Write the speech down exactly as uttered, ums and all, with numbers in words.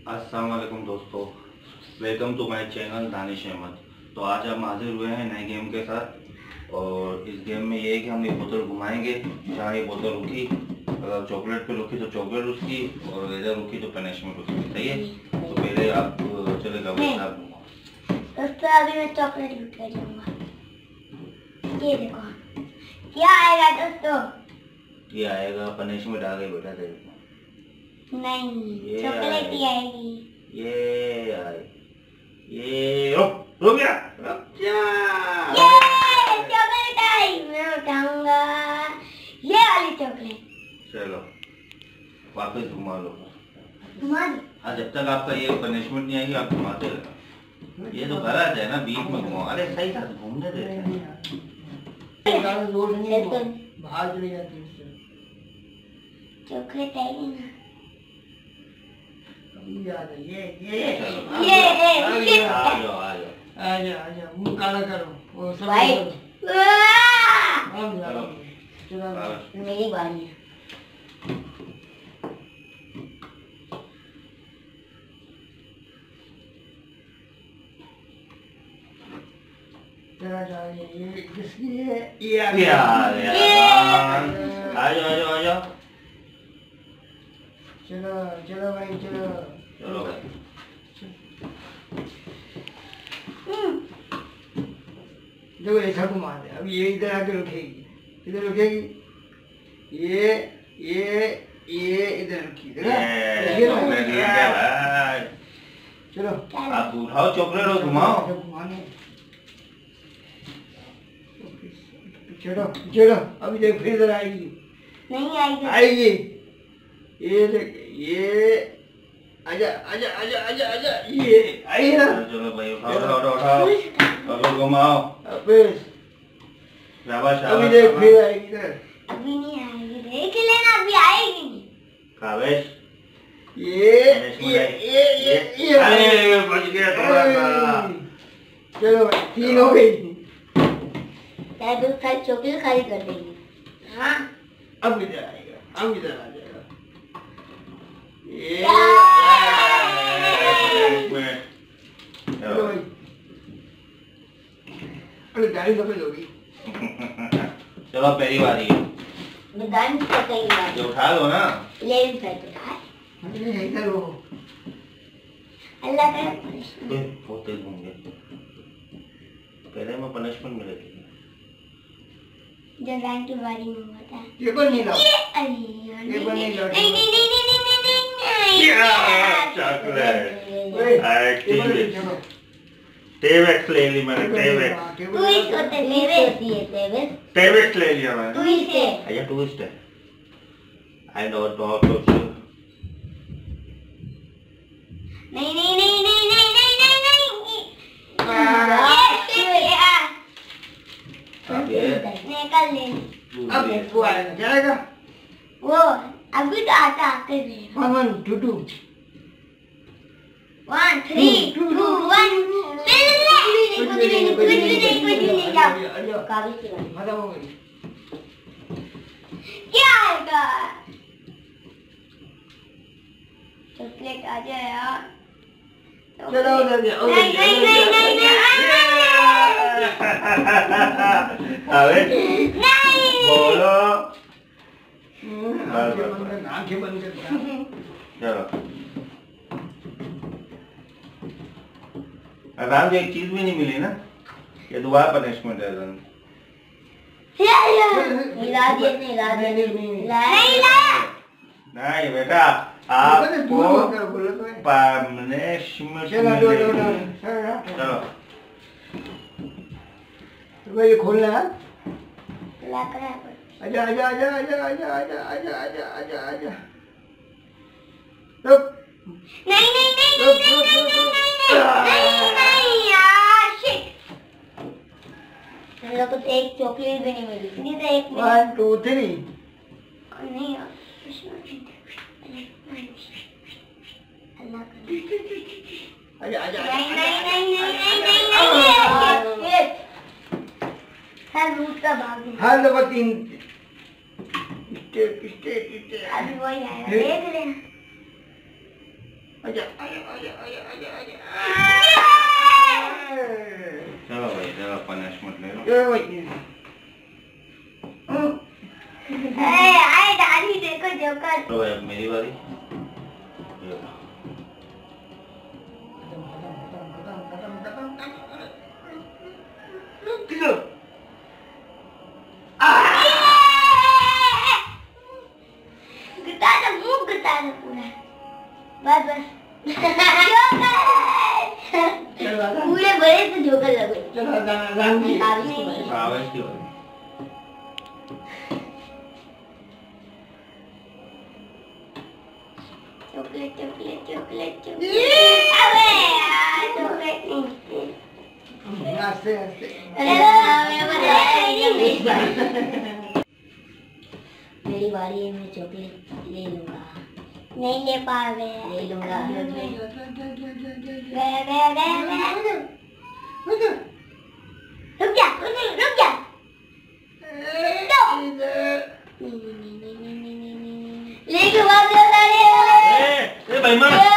अस्सलाम वालेकुम दोस्तों, welcome to my channel Danish Ahmad. तो आज हम हाजिर हुए हैं नए गेम के साथ। और इस गेम में ये है कि हम ये बोतल घुमाएंगे, जहाँ ये बोतल रुकी अगर चॉकलेट पे रुकी तो चॉकलेट उसकी, और इधर रुकी तो पनिशमेंट उसकी। सही है? तो पहले आप चलेगा आप दोस्तों, अभी मैं चॉकलेट लूट कर जाऊंगा। ये देखो क्या आएगा दोस्तों। ये आएगा पनिशमेंट। आ गई बेटा तेरे को। नहीं, चॉकलेट ही आएगी। ये आए ये रुक रुक जा रुक जा। ये चॉकलेट आई, मैं उठाऊंगा ये वाली चॉकलेट। चलो वापस घुमा लो। घुमा दो। हाँ, जब तक आपका ये पनिशमेंट नहीं आएगी आप घुमाते रहना। ये तो गलत है ना, बीच में घुमाओ। अरे सही था, घूमने देते बाहर चली जाती है। चॉकलेट आएगी ना। ये ये ये ये आ जाओ आ जाओ आजा आजा मुंह काला करो वो सब वाइट। चलो चलो मेरी बारी है। चला जा। ये किसकी है? ये आ गया आ जाओ आ जाओ आ जाओ। चलो चलो भाई चलो चलो भाई। देखो ऐसा घुमा दे। अब ये इधर आके रुकेगी, इधर रुकेगी। ये ये ये इधर रुकी। चलो आप उठाओ चॉकलेट और घुमाओ। घुमाने चलो चलो। अभी देख फिर इधर आएगी। नहीं आएगी। आएगी। ये देख ये आजा आजा आजा आजा आजा। ये आई ना। चलो भाई उठाओ उठाओ उठाओ उठाओ घुमाओ। वापस शाबाश अभी देख फिर आएगी इधर। अभी नहीं आएगी, देख लेना अभी आएगी नहीं। कावेश ये ये ये ये ये अरे बच गया थोड़ा सा। चलो भाई तीन हो गई। शायद वो खाली चॉकलेट खाली कर देगी। हाँ अब इधर आएगा, अब इधर आ जाएगा। ये चलो भाई। अरे गाड़ी सफेद हो गई। चलो पहली बारी है। मैदान से कई बार जो उठा लो ना। ले भी कर उठा। अरे इधर हो। अल्लाह करे पनिशमेंट। बहुत तेज घूम गए। पहले में पनिशमेंट मिलेगी। जो रैंक की बारी में होता है। ये बन नहीं रहा। अरे ये बन नहीं रहा। नहीं नहीं नहीं नहीं नहीं नहीं या चॉकलेट एक्टिव टेवेक्स ले ली मैंने। टेवेक्स तू इस होते टेवेक्स होती है। टेवेक्स टेवेक्स ले लिया मैंने। तू इसे अच्छा ट्विस्ट है। I know dot two. नहीं नहीं नहीं नहीं नहीं नहीं नहीं नहीं अब ये निकल ले। अब वो आएगा जाएगा। वो अभी तो आता आते भी। One one two two one three two one. कुछ भी नहीं कुछ भी नहीं कुछ भी नहीं। जाओ कागज की बारी। खत्म हो गई। क्या आएगा? चॉकलेट आ जाए यार। चलो उधर जाओ। नहीं नहीं नहीं नहीं नहीं अबे नहीं बोलो। आंखें बंद कर, आंखें बंद कर। चलो आराम से एक चीज भी नहीं मिली ना। ये दोबारा पनिशमेंट है। हिला दिए नहीं हिला दिए नहीं हिलाया। नहीं बेटा आपको पनिशमेंट चलो चलो तो ये खोलना है। ला कर आजा आजा आजा आजा आजा आजा आजा आजा आजा आजा। रुक नहीं नहीं नहीं रुक नहीं रुक रुक नहीं नहीं यार शिट। हम लोग को तो एक चॉकलेट भी नहीं मिली। नहीं तो एक वन टू थ्री। नहीं यार अल्लाह करे। आजा आजा नहीं नहीं नहीं नहीं नहीं नहीं नहीं हर रूट का भाग है। हर दफा तीन स्टेप स्टेप स्टेप। अभी वही आएगा देख लेना। आजा आजा आजा आजा आजा आजा। चलो भाई चलो पनिशमेंट ले लो। ये भाई ए आए दादी देखो जोकर। तो भाई अब मेरी बारी। किलो गता दे मुंह गता दे पूरा बस बस जोकर पूरे बड़े से जोकर लगे। चलो राम जी कागज की बारी। चॉकलेट चॉकलेट चॉकलेट चॉकलेट अबे यार चॉकलेट नहीं। आस्ते आस्ते मेरी बारी है, मैं चॉकलेट ले लूंगा। नहीं ले पावे ले लूंगा। गया गया गया गया रुक जा रुक जा लेके भाग जा। ए ए भाई मार